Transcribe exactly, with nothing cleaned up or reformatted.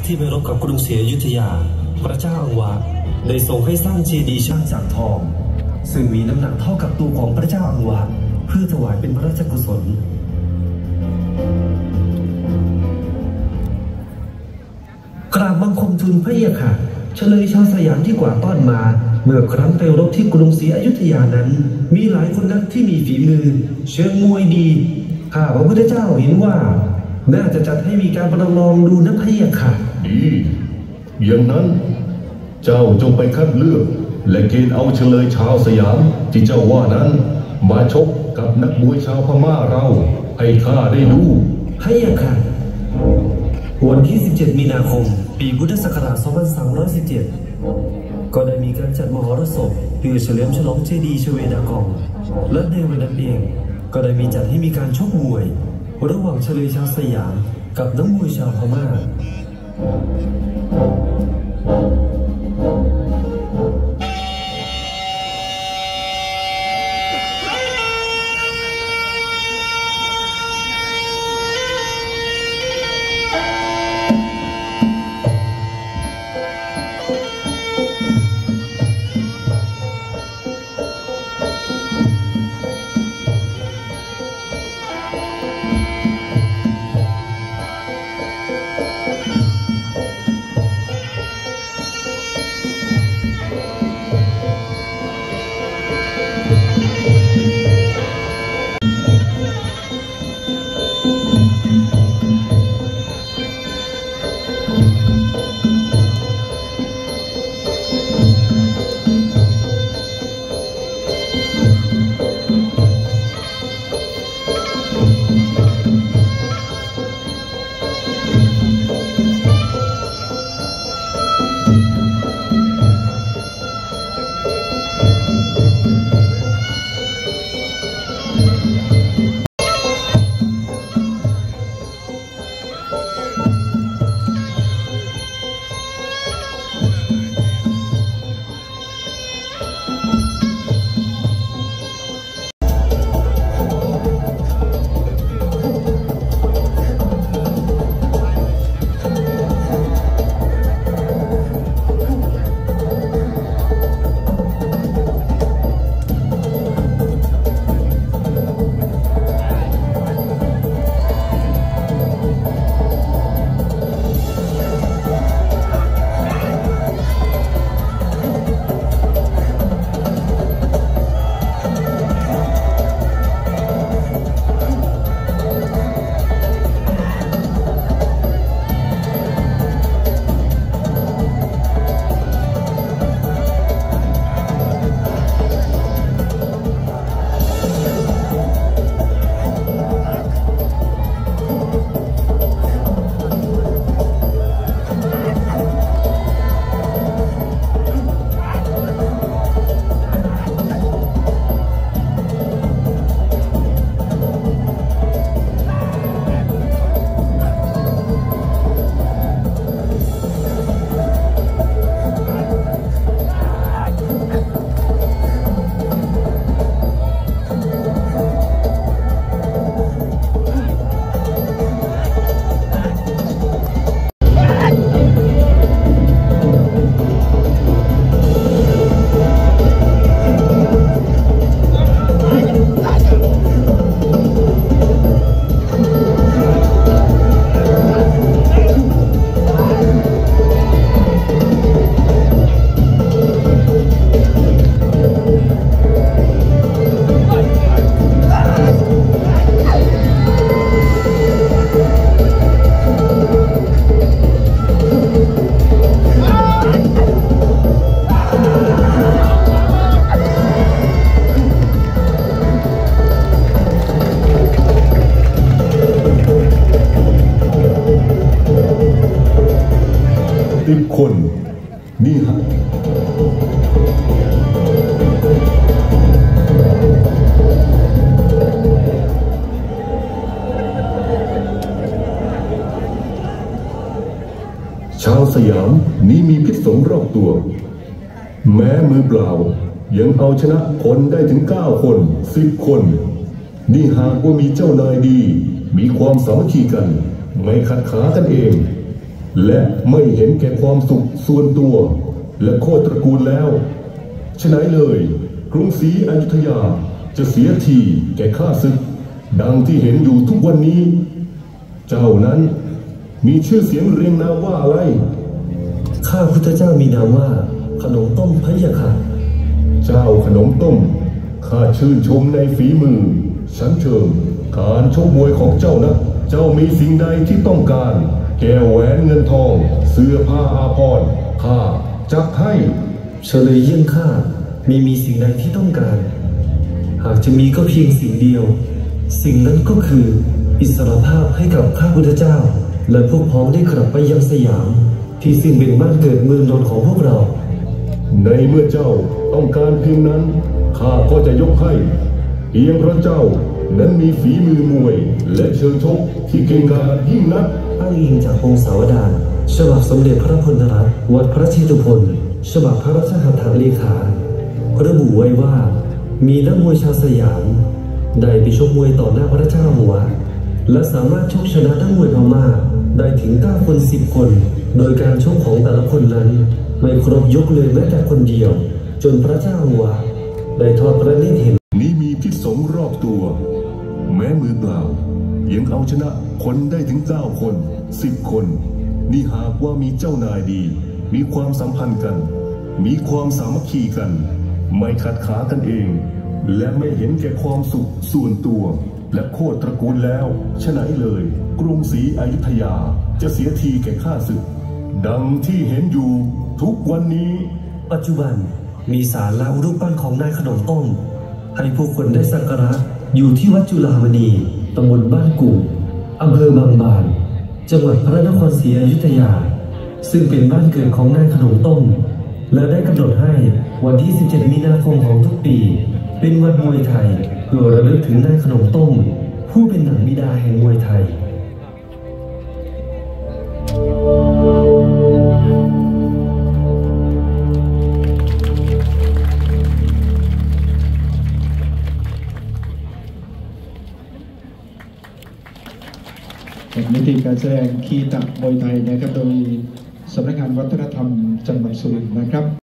ที่ไปรบกับกรุงศรีอยุธยาพระเจ้าอังวะได้ทรงให้สร้างเจดีย์ช่างจากทองซึ่งมีน้ำหนักเท่ากับตัวของพระเจ้าอังวะเพื่อถวายเป็นพระราชกุศลกราบบังคมทูลพระเยาค่ะเฉลยชาวสยามที่กว่าต้อนมาเมื่อครั้งไปรบที่กรุงศรีอยุธยานั้นมีหลายคนนักที่มีฝีมือเชิงมวยดีข้าพระพุทธเจ้าเห็นว่าน่าจะจัดให้มีการประลองดูนะพระเยาค่ะดีอย่างนั้นเจ้าจงไปคัดเลือกและเกณฑ์เอาเฉลยชาวสยามที่เจ้าว่านั้นมาชกกับนักมวยชาวพม่าเราให้ข้าได้ดูพระเยาค่ะวันที่สิบเจ็ดมีนาคมปีพุทธศักราชสองพันสามร้อยสิบเจ็ดก็ได้มีการจัดมหรสพเพื่อเฉลิมฉลองเจดีย์ชเวดากองและในวันนั้นเองก็ได้มีจัดให้มีการชกมวยระหว่างเฉลยชาวสยามกับนักมวยชาวพม่าสิบคนนี่ฮะชาวสยามนี้มีพิษสงรอบตัวแม้มือเปล่ายังเอาชนะคนได้ถึงเก้าคนสิบคนนี่หากว่ามีเจ้านายดีมีความสามัคคีกันไม่ขัดขากันเองและไม่เห็นแก่ความสุขส่วนตัวและโคตรตระกูลแล้วฉะนั้นเลยกรุงศรีอยุธยาจะเสียทีแก่ข้าศึกดังที่เห็นอยู่ทุกวันนี้เจ้านั้นมีชื่อเสียงเรียงนามว่าอะไรข้าพุทธเจ้ามีนามว่าขนมต้มพะยะค่ะเจ้าขนมต้มข้าชื่นชมในฝีมือชั้นเชิงการชกมวยของเจ้านะเจ้ามีสิ่งใดที่ต้องการแก้วแหวนเงินทองเสื้อผ้าอาภรณ์ข้าจักให้เฉลยเยี่ยงข้ามีมีสิ่งใดที่ต้องการหากจะมีก็เพียงสิ่งเดียวสิ่งนั้นก็คืออิสรภาพให้กับข้าพุทธเจ้าและพวกพ้องได้กลับไปยังสยามที่ซึ่งเป็นบ้านเกิดเมืองนอนของพวกเราในเมื่อเจ้าต้องการเพียงนั้นข้าก็จะยกให้เพียงเพราะเจ้านั้นมีฝีมือมวยและเชิงชกที่เก่งกาจยิ่งนักอ้างอิงจากพงศาวดารฉบับสมเด็จพระพลรัตน์วัดพระเชตุพนฉบับพระราชหัตถเลขาระบุไว้ว่ามีนักมวยชาวสยามได้ไปชกมวยต่อหน้าพระเจ้าหัวและสามารถชกชนะนักมวยพม่าได้ถึงเก้าคนสิบคนโดยการชกของแต่ละคนนั้นไม่ครบยกเลยแม้แต่คนเดียวจนพระเจ้าหัวได้ทอดพระเนตรเห็นนี้มีพิษสงรอบตัวแม้มือเปล่ายังเอาชนะคนได้ถึงเก้าคนสิบคนนี่หากว่ามีเจ้านายดีมีความสัมพันธ์กันมีความสามัคคีกันไม่ขัดขากันเองและไม่เห็นแก่ความสุขส่วนตัวและโคตรตระกูลแล้วฉะนั้นเลยกรุงศรีอยุธยาจะเสียทีแก่ข้าศึกดังที่เห็นอยู่ทุกวันนี้ปัจจุบันมีศาลและรูปปั้นของนายขนมต้มให้ผู้คนได้สักการะอยู่ที่วัดจุฬามณีตำบลบ้านกุ่มอำเภอบางบานจังหวัดพระนครศรีอยุธยาซึ่งเป็นบ้านเกิดของนายขนมต้มและได้กำหนดให้วันที่สิบเจ็ดมีนาคมของทุกปีเป็นวันมวยไทยเพื่อระลึกถึงนายขนมต้มผู้เป็นหนังบิดาแห่งมวยไทยมิติการแสดงคีตะมวยไทยนะครับโดยสำนักงานวัฒนธรรมจังหวัดสุรินทร์นะครับ